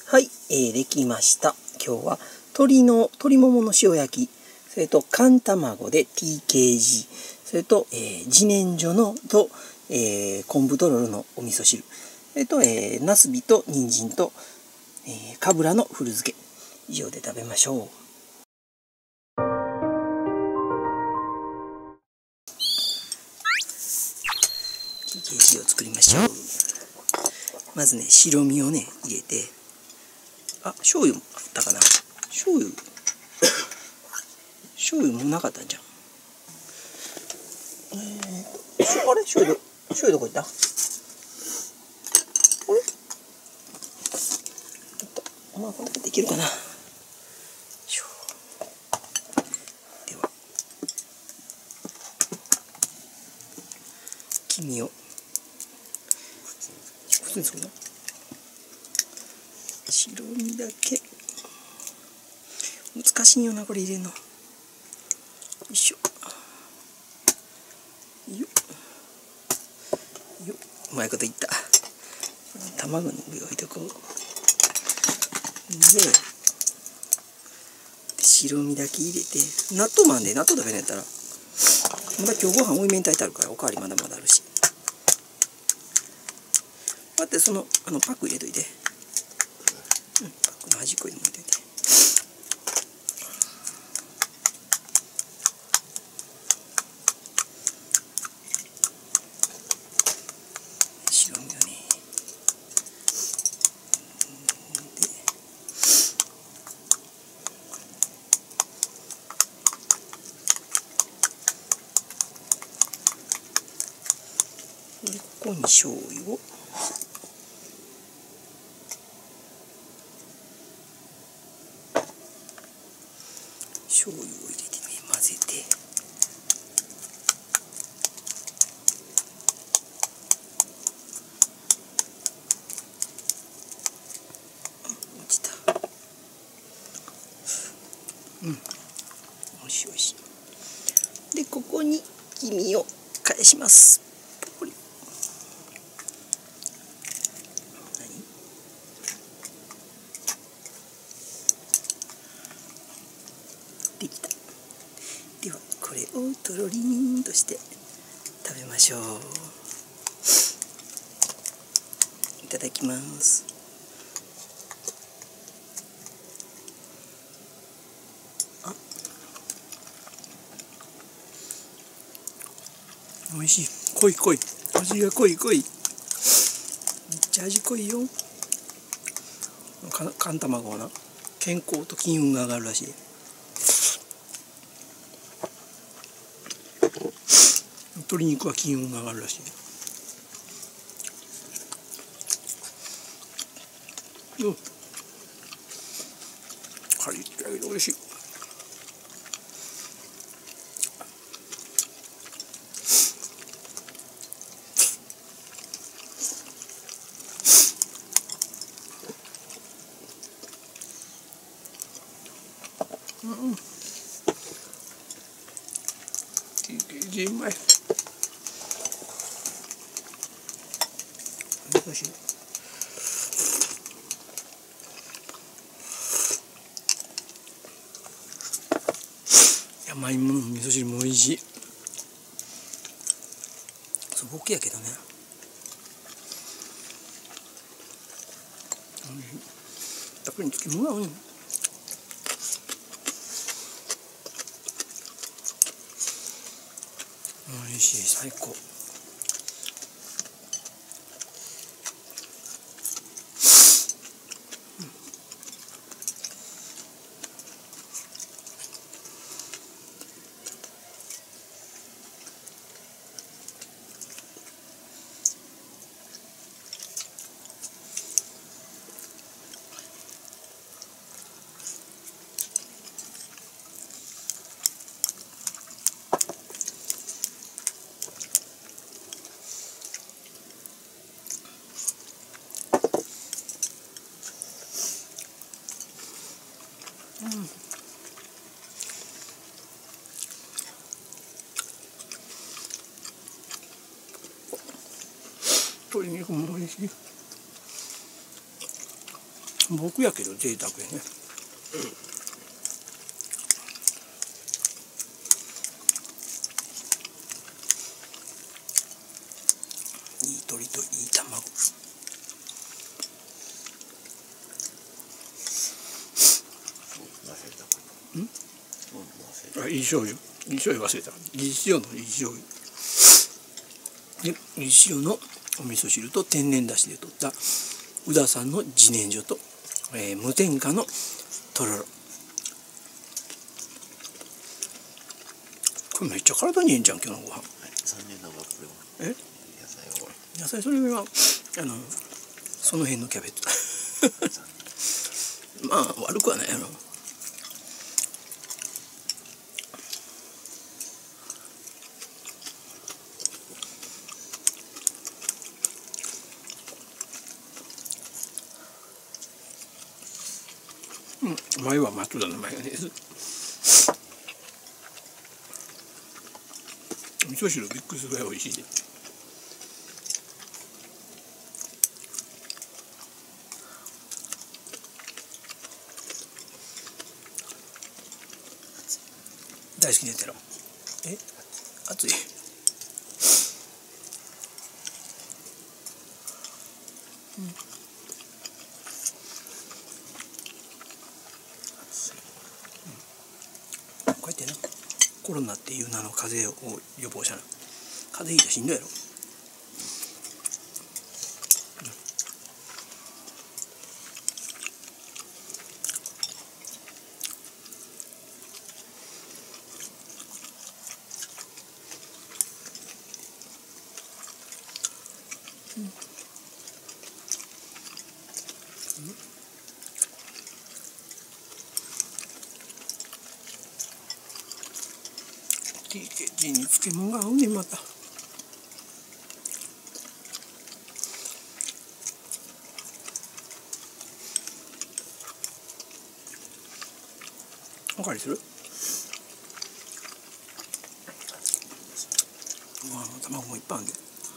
はい、できました。今日は鶏ももの塩焼き、それと寒卵で TKG、それと、自然薯と、昆布とろろのお味噌汁、それと、なすびと人参と、かぶらの古漬け、以上で食べましょう。TKG を作りましょう。まずね、白身をね入れて、醤油もあったかな。醤油もなかったんじゃん。あれ、醤油どこ行った？あれ、まあこれでできるかな。では黄身を普通にするな。白身だけ難しいよな、これ入れるの。よいしょ。よっ、うまいこといった。卵の上を置いとこう。で白身だけ入れて、納豆まんで納豆食べるんやったらまだ今日ご飯多いめに炊いてあるから、おかわりまだまだあるし。待って、パック入れといて。パックの端っこにも入れといて。白身をね。で、ここに醤油を。醤油を入れてね、混ぜて。落ちた。おいしいおいしい。で、ここに黄身を返します。ポリ。できた。ではこれをとろりんとして食べましょう。いただきます。おいしい。濃い味が濃い。めっちゃ味濃いよ。寒卵はな、健康と金運が上がるらしい。鶏肉は金運が上がるらしい。カリッと焼けておいしい。TKG うまい。難しい。山芋の味噌汁も美味しい。素朴やけどね。たっぷりにつきもの合うね。美味しい、最高。鶏肉も美味しい。 僕やけど贅沢やね。いい鶏といい卵。いい醤油、いい醤油忘れた。いい塩のいい醤油で、いい塩のお味噌汁と天然だしで取った宇田さんの自然薯と、無添加のとろろ。これめっちゃ体にいいんじゃん、今日のご飯。え、野菜、それはその辺のキャベツまあ悪くはないやろ。前は松田のマヨネーズ。味噌汁びっくりするぐらい美味しいで。大好きなやつやろ。え、熱い。こうやってな、コロナっていう名の風邪を予防したな。風邪ひいたらしんどいやろ。TKG に漬物が合うねまた。おかわりする？うわ、卵もいっぱいあるんで。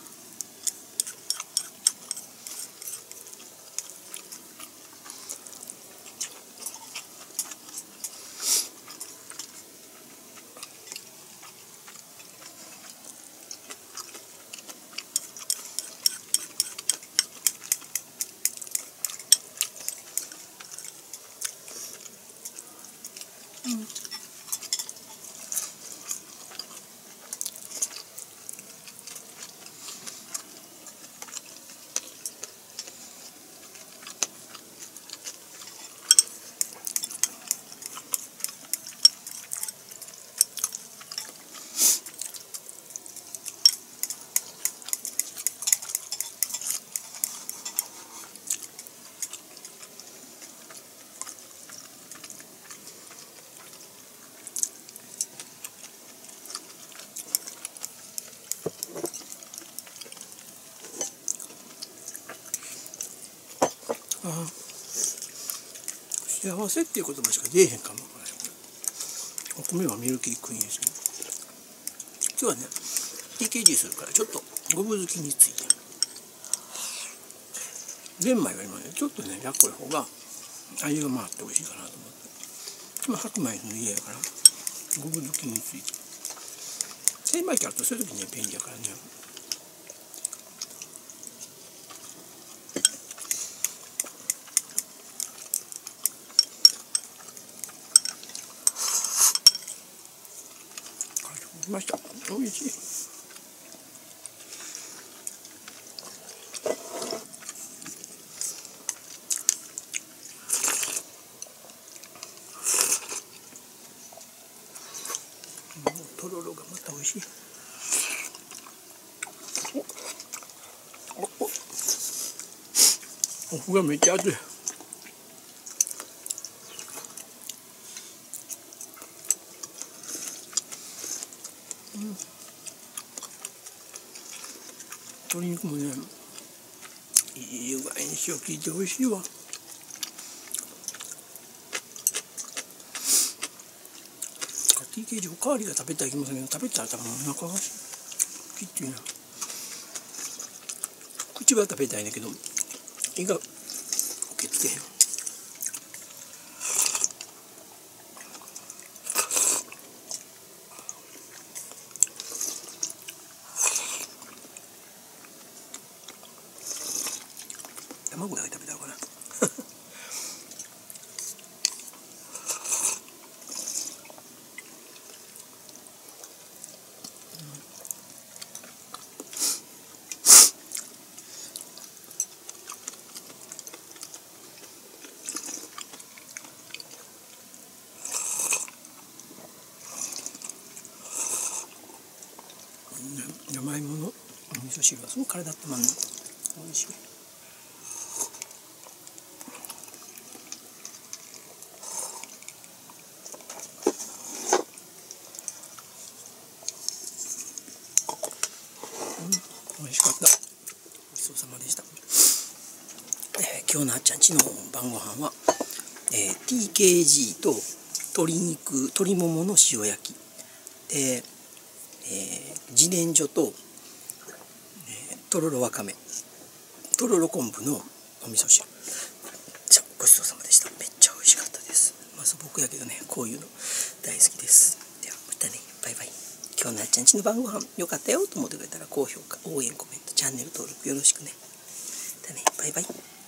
幸せっていう言葉しか出えへんかも。お米はミルキークイーンですね。今日はね TKG するからちょっとごぶ好きについて、玄米は今ねちょっとねやっこい方が味が回って美味しいかなと思って、今白米の家やからごぶ好きについて、精米機あるとそういう時に便利やからね。来ました。美味しい。とろろがまた美味しい。お麩がめっちゃ熱い。鶏肉もねいい具合に塩効いて美味しいわ。TKG おかわりが食べたい気もするけど、食べたら多分お腹がきっていうな。口は食べたいんだけど胃が受け付けへん。 噌汁はすごく体温まるの。おいしい。美味しかった。ごちそうさまでした。今日のあっちゃんちの晩ご飯は、TKG と鶏ももの塩焼きで、自然薯と、とろろわかめ、とろろ昆布のお味噌汁。じゃごちそうさまでした。めっちゃ美味しかったです。まず僕やけどね、こういうの大好きです。ではまたね、バイバイ。今日のあっちゃんちの晩ご飯よかったよと思ってくれたら高評価、応援、コメント、チャンネル登録よろしくね。だね、バイバイ。